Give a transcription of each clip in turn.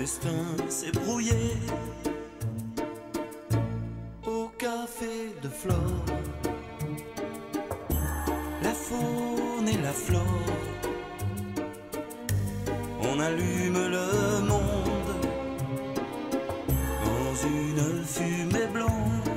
destin s'est brouillé au café de Flore. La faune et la flore, on allume le monde dans une fumée blonde.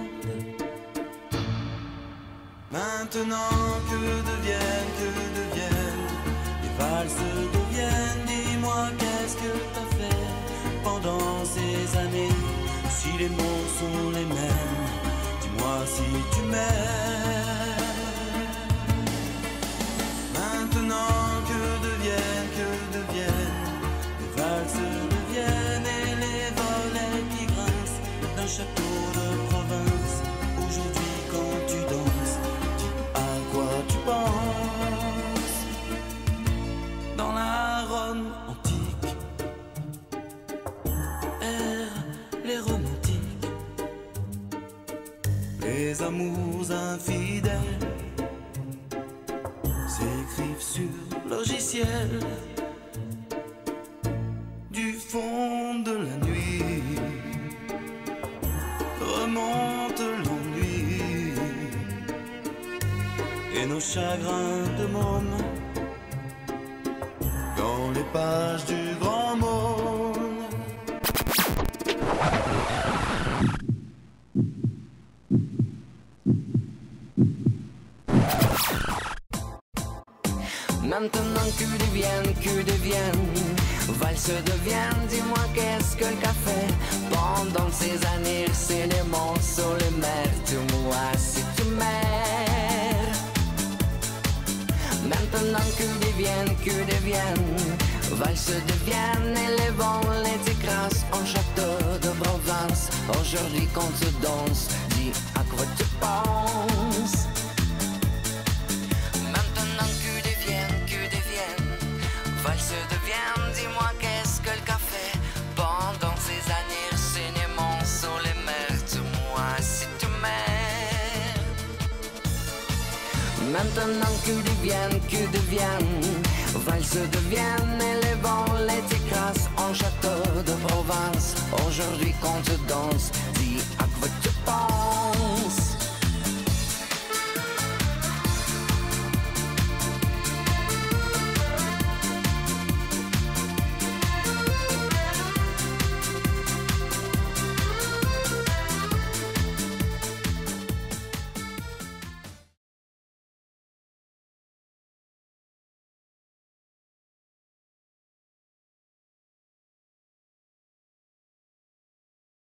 Maintenant que deviennent les valses deviennent. Dis-moi qu'est-ce que t'as fait pendant ces années? Si les mots sont les mêmes, dis-moi si tu m'aimes. Maintenant que deviennent les valses deviennent et les volets qui grincent d'un château de province. Aujourd'hui quand tu danses, dis à quoi tu penses. Dans la Rome antique errent les romantiques, les amours infidèles s'écrivent sur logiciel du fond de la nuit. Remonte l'ennui et nos chagrins de môme dans les pages du grand monde. Maintenant que deviennent, valse deviennent, dis-moi qu'est-ce que le café? Pendant ces années, c'est les mots sur les mers, dis-moi si tu m'aimes. Maintenant que deviennent, valse deviennent, et les vents les écrasent en château de Provence. Aujourd'hui quand tu danses, dis à quoi tu penses. Valse deviennent, dis-moi qu'est-ce que le café? Pendant ces années, cinéma sur les mers, dis-moi si tu m'aimes. Maintenant que deviennent, valse deviennent, et les vents les écrasent en château de Provence. Aujourd'hui quand tu danses, dis à quoi tu penses.